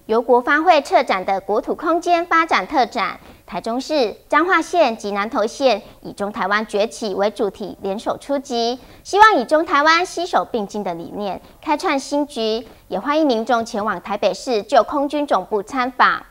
由国发会策展的国土空间发展特展，台中市、彰化县及南投县以中台湾崛起为主题联手出击，希望以中台湾携手并进的理念开创新局，也欢迎民众前往台北市旧空军总部参访。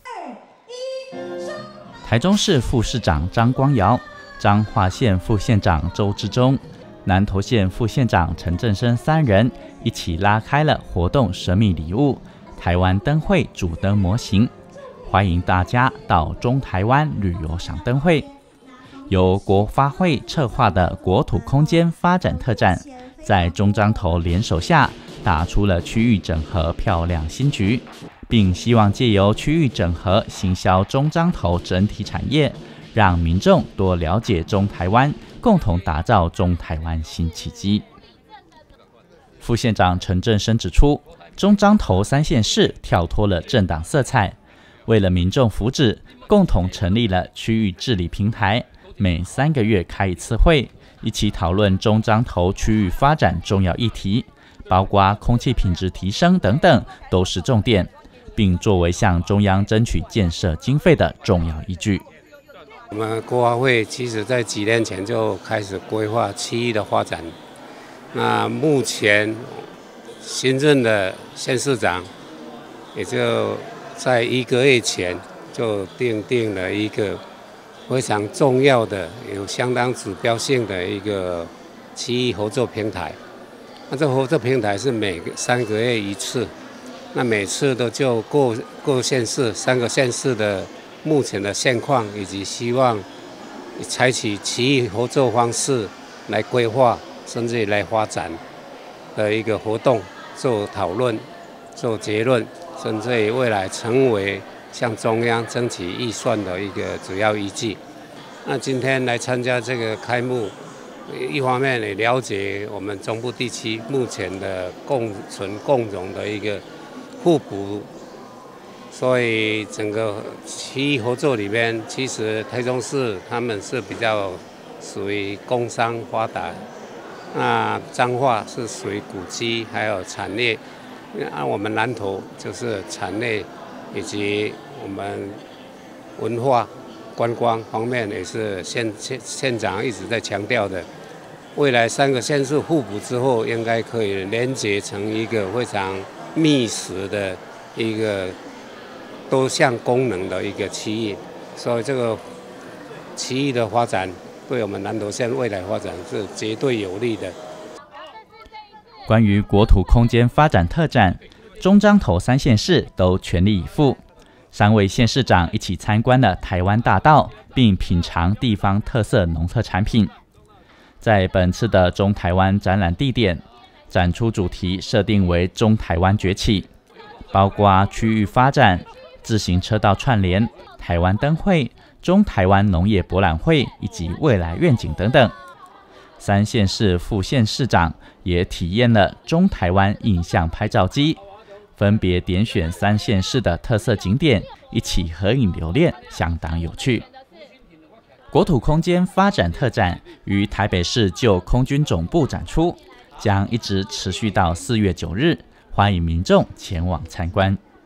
台中市副市长张光尧、彰化县副县长周志忠、南投县副县长陈振生3人一起拉开了活动神秘礼物台湾灯会主灯模型，欢迎大家到中台湾旅游赏灯会。由国发会策划的国土空间发展特展，在中彰投联手下，打出了区域整合漂亮新局，并希望借由区域整合行销中彰投整体产业，让民众多了解中台湾，共同打造中台湾新契机。副县长陈振生指出，中彰投3县市跳脱了政党色彩，为了民众福祉，共同成立了区域治理平台，每3个月开一次会，一起讨论中彰投区域发展重要议题，包括空气品质提升等等都是重点，并作为向中央争取建设经费的重要依据。 我们国发会其实在几年前就开始规划区域的发展，那目前新任的县市长也就在1个月前就定了一个非常重要的、有相当指标性的一个区域合作平台。那这合作平台是每3个月一次，那每次都就各县市3个县市的目前的现况，以及希望采取区域合作方式来规划，甚至来发展的一个活动，做讨论、做结论，甚至于未来成为向中央争取预算的一个主要依据。那今天来参加这个开幕，一方面也了解我们中部地区目前的共存共荣的一个互补，所以整个区域合作里面，其实台中市他们是比较属于工商发达，那彰化是属于古迹还有产业，那我们南投就是产业以及我们文化观光方面也是县长一直在强调的。未来3个县市互补之后，应该可以连结成一个非常密实的一个多项功能的一个区域，所以这个区域的发展对我们南投县未来发展是绝对有利的。 关于国土空间发展特展，中彰投3县市都全力以赴，3位县市长一起参观了台湾大道，并品尝地方特色农特产品。在本次的中台湾展览地点，展出主题设定为中台湾崛起，包括区域发展、自行车道串联、台湾灯会、中台湾农业博览会以及未来愿景等等。3县市副县市长也体验了中台湾印象拍照机，分别点选3县市的特色景点，一起合影留念，相当有趣。国土空间发展特展于台北市旧空军总部展出，将一直持续到4月9日，欢迎民众前往参观。